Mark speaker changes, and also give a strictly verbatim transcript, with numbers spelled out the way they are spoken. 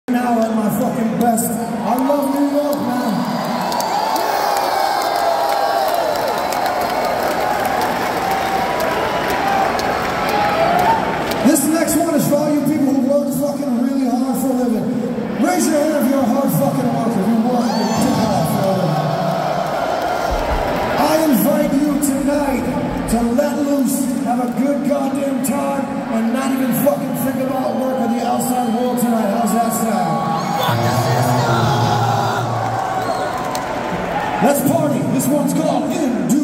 Speaker 1: Now at my fucking best. I love New York, man. This next one is for all you people who work fucking really hard for a living. Raise your hand if you're a hard fucking worker. You work your dick off for a living. I invite you tonight to let loose, have a good goddamn time, and not even fucking think about work or the outside world tonight. How's that sound? Let's party. This one's called In